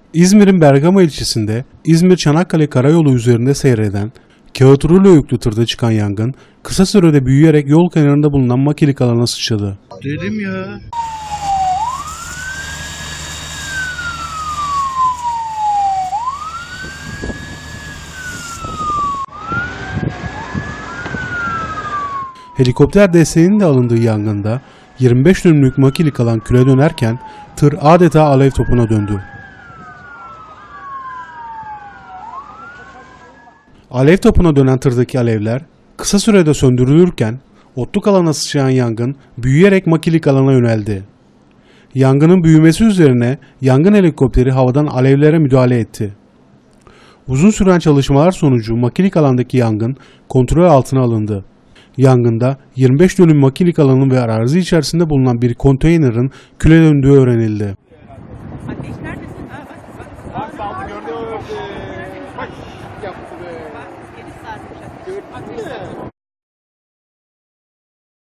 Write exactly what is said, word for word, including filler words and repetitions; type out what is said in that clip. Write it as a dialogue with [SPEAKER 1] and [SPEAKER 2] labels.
[SPEAKER 1] İzmir'in Bergama ilçesinde İzmir-Çanakkale Karayolu üzerinde seyreden kağıt rulo yüklü tırda çıkan yangın kısa sürede büyüyerek yol kenarında bulunan makilik alana sıçradı.
[SPEAKER 2] Dedim ya.
[SPEAKER 1] Helikopter desteğinin de alındığı yangında yirmi beş dönümlük makilik alan küle dönerken tır adeta alev topuna döndü. Alev topuna dönen tırdaki alevler kısa sürede söndürülürken otluk alana sıçrayan yangın büyüyerek makilik alana yöneldi. Yangının büyümesi üzerine yangın helikopteri havadan alevlere müdahale etti. Uzun süren çalışmalar sonucu makilik alandaki yangın kontrol altına alındı. Yangında yirmi beş dönüm makilik alanın ve arazi içerisinde bulunan bir konteynerin küle döndüğü öğrenildi.
[SPEAKER 3] Ateş neredesin? Ha, bak, bak.
[SPEAKER 2] Bak gördün mü? Bak yaptı be.
[SPEAKER 3] Bak, geri sarmış ateş.
[SPEAKER 2] Gördün mü?